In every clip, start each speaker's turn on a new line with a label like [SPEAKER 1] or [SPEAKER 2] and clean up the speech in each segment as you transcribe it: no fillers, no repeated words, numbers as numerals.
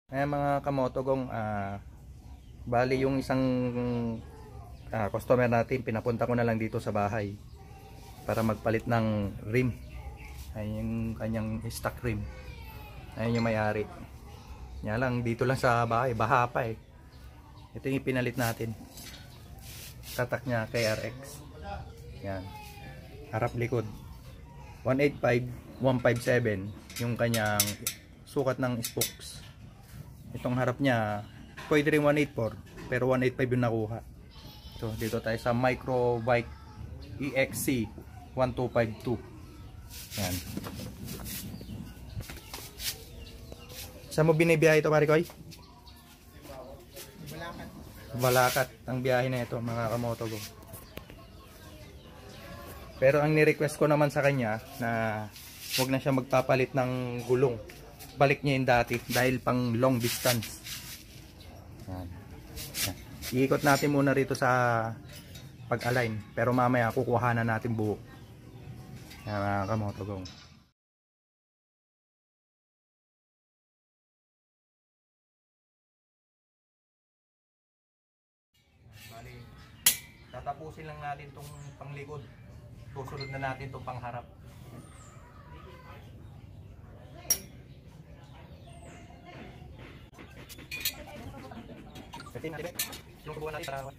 [SPEAKER 1] Ayan mga kamotogong, bali yung isang customer natin, pinapunta ko na lang dito sa bahay para magpalit ng rim. Ayun yung kanyang stock rim. Ayun yung may-ari. Yan lang, dito lang sa bahay, baha pa eh. Ito yung pinalit natin. Tatak niya KRX. Yan. Harap likod. 185, 157 yung kanyang sukat ng spokes. Itong harap niya, pwede rin 184, pero 185 yung nakuha. So, dito tayo sa Microbike EXC 1252. Yan. Saan mo binibiyahe ito, pare Koy?
[SPEAKER 2] Balakat.
[SPEAKER 1] Balakat ang biyahe na ito, mga kamotogo. Pero ang ni-request ko naman sa kanya na huwag na siya magpapalit ng gulong. Balik niya yung dati dahil pang long distance. Yan. Yan. Iikot natin muna rito sa pag-align, pero mamaya kukuha na natin buo. Yan mga kamotogong. Bali, tatapusin lang natin tong panglikod. Susunod na natin tong pangharap. Kasi natin yung buwan natin para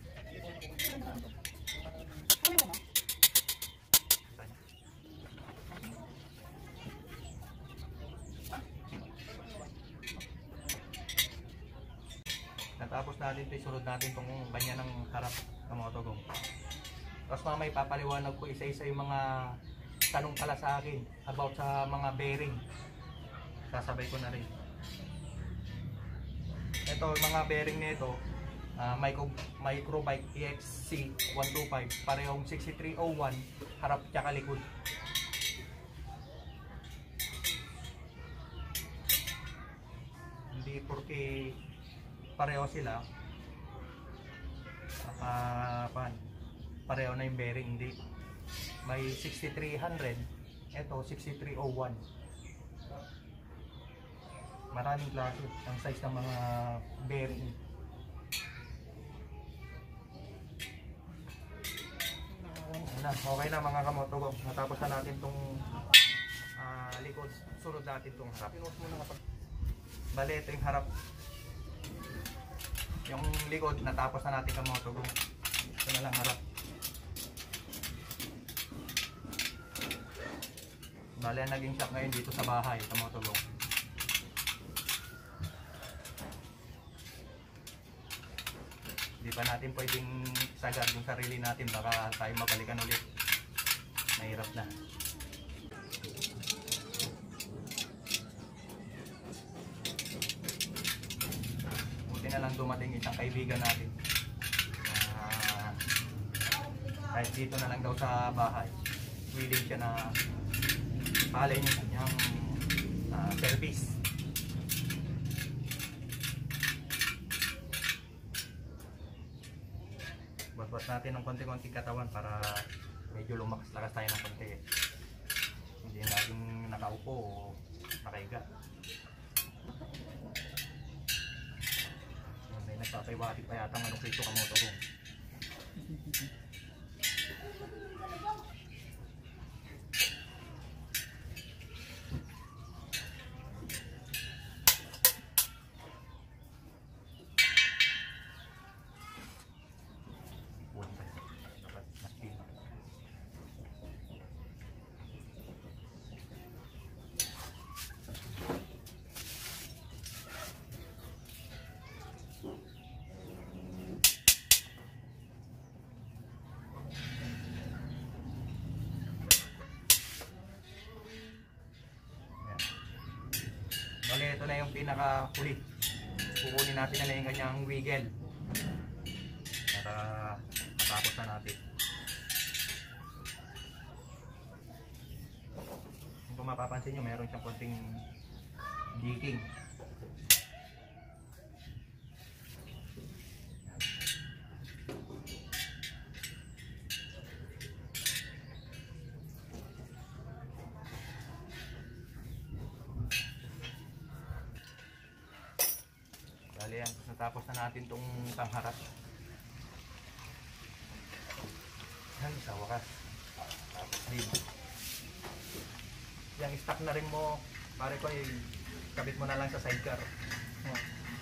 [SPEAKER 1] natapos natin ito, isunod natin itong banya ng harap ng motogong. Tapos mamay papaliwanag ko isa-isa yung mga tanong pala sa akin about sa mga bearing. Sasabay ko na rin. Ito, mga bearing nito, Microbike EXC 125, parehong 6301, harap tsaka likod. Hindi porque pareho sila, pareho na yung bearing, hindi. May 6300, ito 6301. Maraming klase ang size ng mga bearing. Okay na mga kamotogong, natapos na natin itong likod. Sunod natin itong harap. Bale, ito yung harap. Yung likod natapos na natin kamotogong. Ito na lang harap. Bale, naging shop ngayon dito sa bahay kamotogong. Hindi pa natin pwedeng sagad yung sarili natin, baka tayo mabalikan ulit. Mahirap na. Buti na lang dumating isang kaibigan natin. Kahit dito na lang daw sa bahay, willing siya na palay yung kanyang service. Buat natin ng konti-konti katawan para medyo lumakas-lakas tayo ng konti. Hindi laging nakaupo o nakahiga. May nagpapaiwati pa yata ng Krito kamotogong. Bale, ito na yung pinaka-huli. Kukunin natin na lang yung kanyang wiggle para matapos na natin. Kung mapapansin nyo, meron siyang konting jigging. Bali yan, natapos na natin tong pangharap. Yan, sa wakas. Tapos rin. Yung stock na rin mo, pare ko, kabit mo na lang sa sidecar. Yan.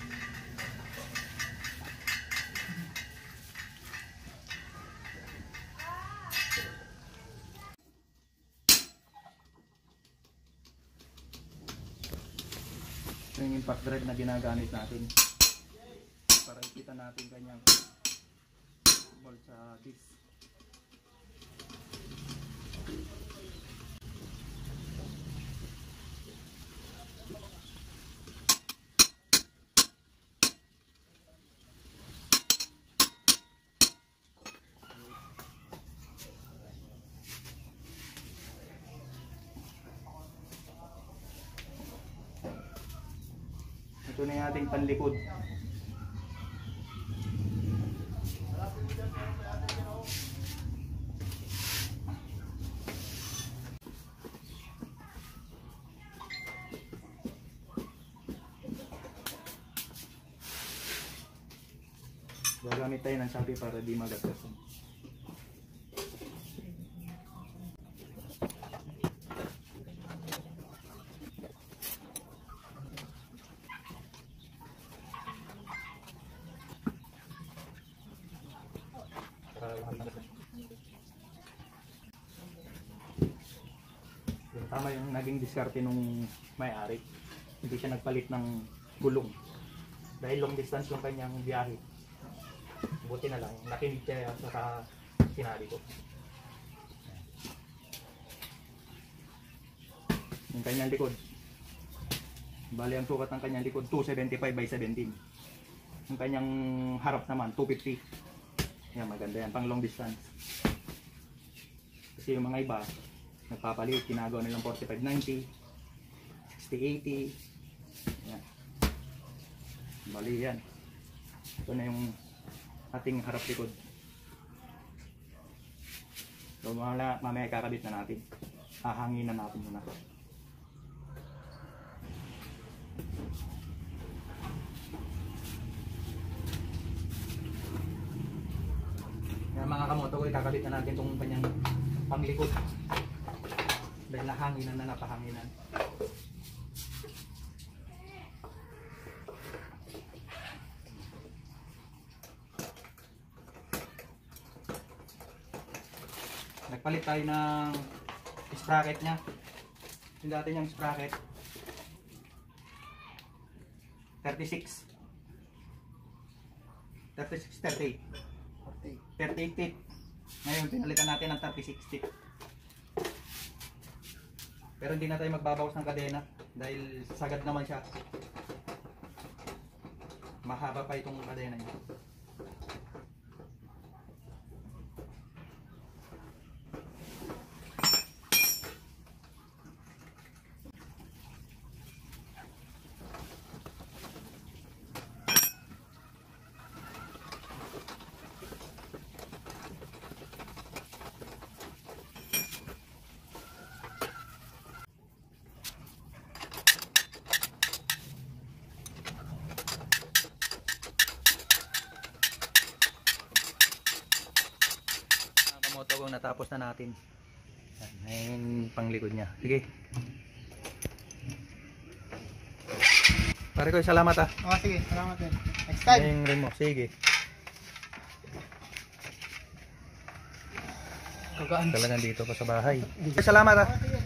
[SPEAKER 1] Yung impact drive na ginagamit natin para ikita natin kanyang bolt sa disc. Ito na yung ating panlikod. Gagamit tayo ng sabi para di magagasan. Tama yung naging diskarte nung may-ari. Hindi siya nagpalit ng gulong. Dahil long distance yung kanyang biyahe. Buti na lang, nakinig siya sa sinabi ko. Yung kanyang likod. Bali ang sukat ng kanyang likod, 275 by 17. Yung kanyang harap naman, 250. Yan, maganda yan, pang long distance. Kasi yung mga iba, nagpapalit, ginagawa nilang 45-90, 60-80. Yan. Bali yan. Ito na yung ating harap likod. So mamaya kakabit na natin. Hahanginan natin muna. Yan mga kamoto ko, kakabit na natin itong kanyang panglikod. Dahil nahanginan na napahanginan. Nagpalit tayo ng sprocket nya. Yung dati niyang sprocket 36 38 feet. Ngayon pinalitan natin ng 36 feet. Pero hindi na tayo magbabawas ng kadena dahil sagad naman siya. Mahaba pa itong kadena niya. Moto kung natapos na natin. Ngayon panglikod niya. Sige. Pare ko, salamat ah.
[SPEAKER 2] Oh, sige, salamat din. Next time.
[SPEAKER 1] Yung rin mo. Sige.
[SPEAKER 2] Kagaan.
[SPEAKER 1] Talagang dito pa sa bahay. Salamat ah.